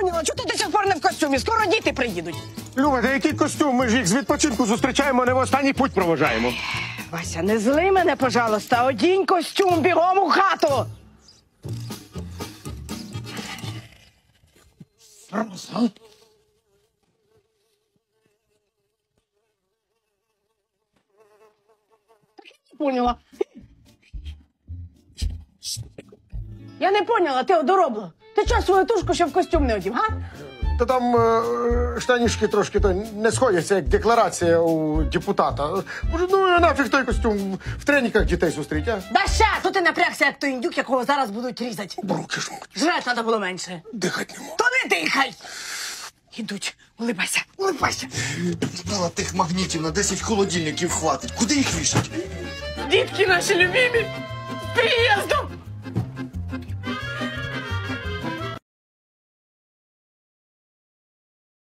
поняла, чого ти до сих пор не в костюмі? Скоро діти приїдуть. Люба, та який костюм? Ми ж їх з відпочинку зустрічаємо, а не в останній путь проважаємо. Вася, не зли мене, пожалуйста. Одінь костюм, бігом у хату. Поняла. Я не поняла, ти одоробло. Ти чого свою тушку ще в костюм не одів, га? Та там штанішки трошки не сходяться, як декларація у депутата. Може, ну нафіг той костюм в треніках дітей зустріть, а? Да ща, то ти напрягся, як той індюк, якого зараз будуть різати. Бруки жмуть. Жрать треба було менше. Дихать не можу. То не дихай. Ідуть, улибайся, улибайся. Знала, тих магнітів на 10 холодильників хватить. Куди їх вішать? Дітки наші любимі, з приїздом.